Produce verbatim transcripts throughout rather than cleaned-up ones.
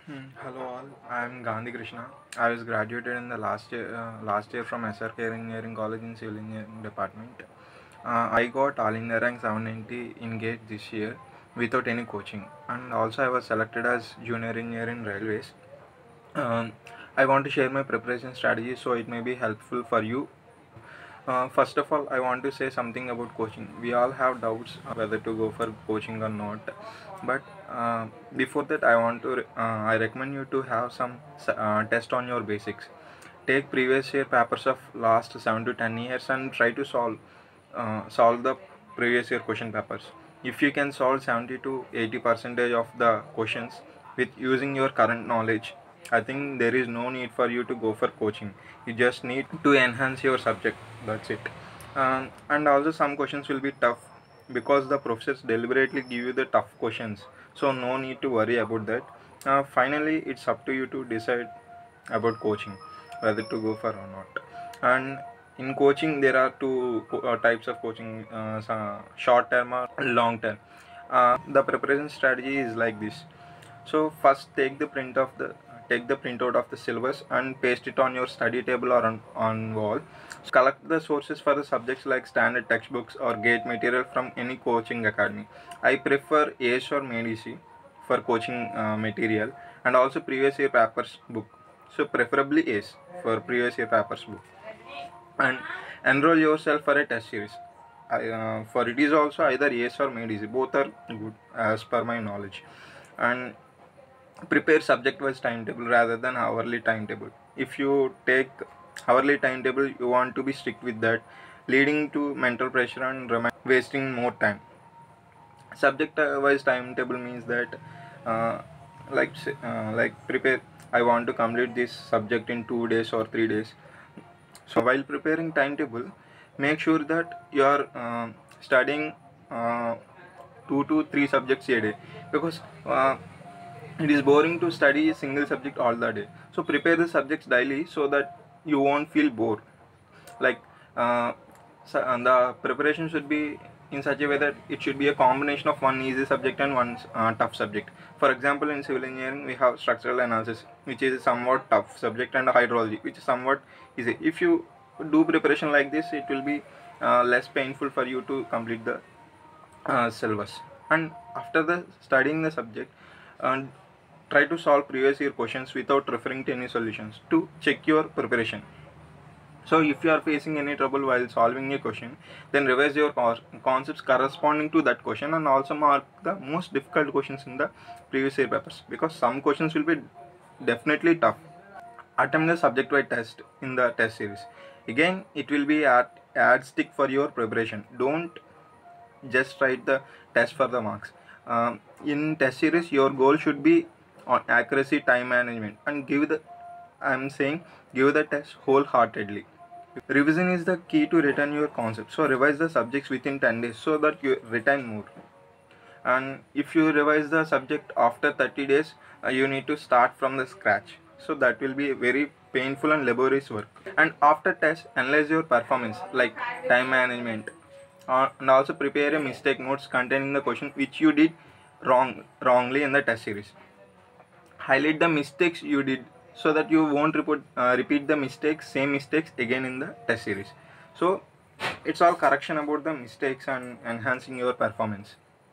Hmm, Hello all, I am Gandhi Krishna. I was graduated in the last year, uh, last year from Srkrec Engineering College in Civil Engineering Department. Uh, I got All India rank seven ninety in GATE this year without any coaching, and also I was selected as junior engineer in railways. Um, I want to share my preparation strategy so it may be helpful for you. Uh, first of all, I want to say something about coaching. We all have doubts uh, whether to go for coaching or not. But uh, before that, I want to re- uh, I recommend you to have some uh, test on your basics. Take previous year papers of last seven to ten years and try to solve uh, solve the previous year question papers. If you can solve seventy to eighty percentage of the questions with using your current knowledge, I think there is no need for you to go for coaching. You just need to enhance your subject. That's it. Um, and also some questions will be tough because the professors deliberately give you the tough questions. So no need to worry about that. Uh, finally, it's up to you to decide about coaching, whether to go for or not. And in coaching, there are two uh, types of coaching: uh, short term or long term. Uh, the preparation strategy is like this. So first take the print of the take the printout of the syllabus and paste it on your study table or on, on wall. Collect the sources for the subjects like standard textbooks or GATE material from any coaching academy. I prefer ACE or MEDIC for coaching uh, material, and also previous year papers book. So preferably ACE for previous year papers book, and enroll yourself for a test series. I, uh, for it is also either ACE or MEDIC. Both are good as per my knowledge. And prepare subject wise timetable rather than hourly timetable. If you take hourly timetable, you want to be strict with that, leading to mental pressure and wasting more time. Subject wise timetable means that uh, like uh, like prepare, I want to complete this subject in two days or three days. So while preparing timetable, make sure that you are uh, studying uh, two to three subjects a day, because uh, it is boring to study a single subject all the day. So prepare the subjects daily so that you won't feel bored. Like uh, so, uh, the preparation should be in such a way that it should be a combination of one easy subject and one uh, tough subject. For example, in civil engineering we have structural analysis, which is a somewhat tough subject, and hydrology, which is somewhat easy. If you do preparation like this, it will be uh, less painful for you to complete the uh, syllabus. And after the studying the subject, uh, try to solve previous year questions without referring to any solutions to check your preparation. So if you are facing any trouble while solving a question, then revise your concepts corresponding to that question, and also mark the most difficult questions in the previous year papers, because some questions will be definitely tough. Attempt the subject wise test in the test series. Again, it will be at add stick for your preparation. Don't just write the test for the marks. Um, in test series, your goal should be on accuracy, time management, and give the I'm saying give the test wholeheartedly. Revision is the key to retain your concept. So revise the subjects within ten days so that you retain more. And if you revise the subject after thirty days, uh, you need to start from the scratch. So that will be very painful and laborious work. And after test, analyze your performance like time management, uh, and also prepare a mistake notes containing the question which you did wrong wrongly in the test series. Highlight the mistakes you did so that you won't repeat, uh, repeat the mistakes same mistakes again in the test series. So it's all correction about the mistakes and enhancing your performance.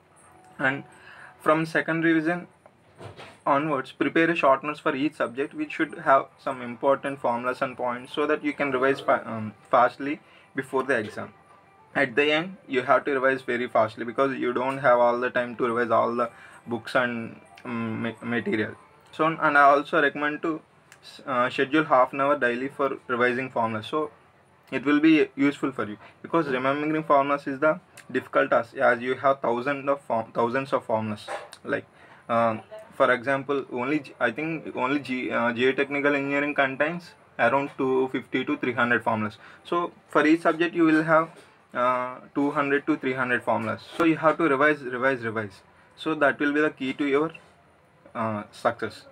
And from second revision onwards, prepare a short notes for each subject which should have some important formulas and points so that you can revise fa- um, fastly before the exam. At the end, you have to revise very fastly because you don't have all the time to revise all the books and um, material. So, and I also recommend to uh, schedule half an hour daily for revising formulas. So it will be useful for you, because remembering formulas is the difficult task, as you have thousands of form, thousands of formulas. Like um, for example, only I think only G, uh, geotechnical engineering contains around two fifty to three hundred formulas. So for each subject you will have uh, two hundred to three hundred formulas. So you have to revise, revise, revise. So that will be the key to your uh, success.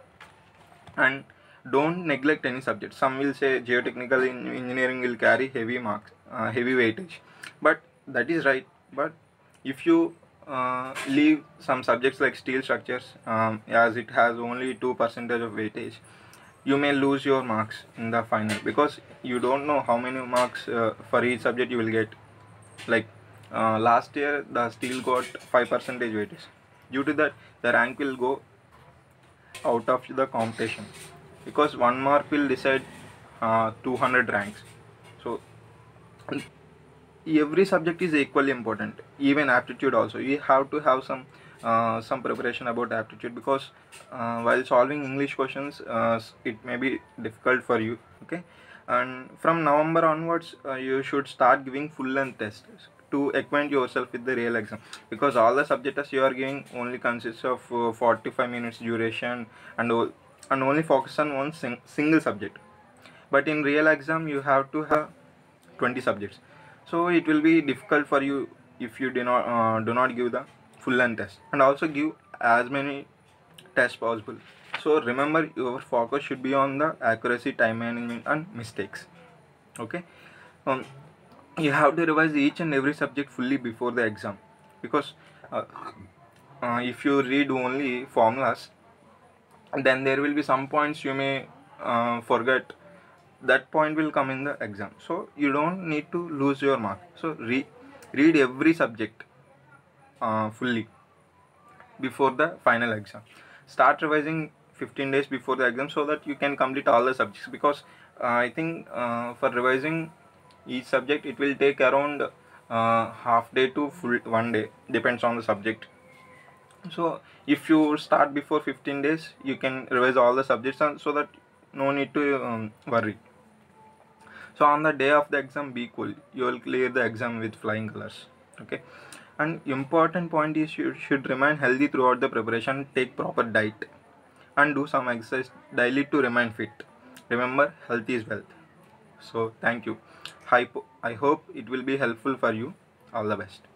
And don't neglect any subject. Some will say geotechnical engineering will carry heavy marks, uh, heavy weightage, but that is right. But if you uh, leave some subjects like steel structures, um, as it has only two percentage of weightage. You may lose your marks in the final because you don't know how many marks uh, for each subject you will get. Like uh, last year the steel got five percentage weightage. Due to that, the rank will go out of the competition because one mark will decide uh, two hundred ranks. So every subject is equally important, even aptitude also. You have to have some uh, some preparation about aptitude because uh, while solving English questions, uh, it may be difficult for you. Okay, and from November onwards, uh, you should start giving full length tests to acquaint yourself with the real exam, because all the subjects you are giving only consists of uh, forty-five minutes duration, and o- and only focus on one sing- single subject. But in real exam you have to have twenty subjects, so it will be difficult for you if you do not uh, do not give the full length test, and also give as many tests possible. So remember, your focus should be on the accuracy, time management and mistakes. Okay, um, you have to revise each and every subject fully before the exam, because uh, uh, if you read only formulas, then there will be some points you may uh, forget. That point will come in the exam, so you don't need to lose your mark. So re- read every subject uh, fully before the final exam. Start revising fifteen days before the exam so that you can complete all the subjects, because uh, I think uh, for revising each subject it will take around uh, half day to full one day, depends on the subject. So if you start before fifteen days, you can revise all the subjects, and so that no need to um, worry. So on the day of the exam, be cool. You will clear the exam with flying colors. Okay. And important point is, you should remain healthy throughout the preparation. Take proper diet and do some exercise daily to remain fit. Remember, health is wealth. So thank you. I, I hope it will be helpful for you. All the best.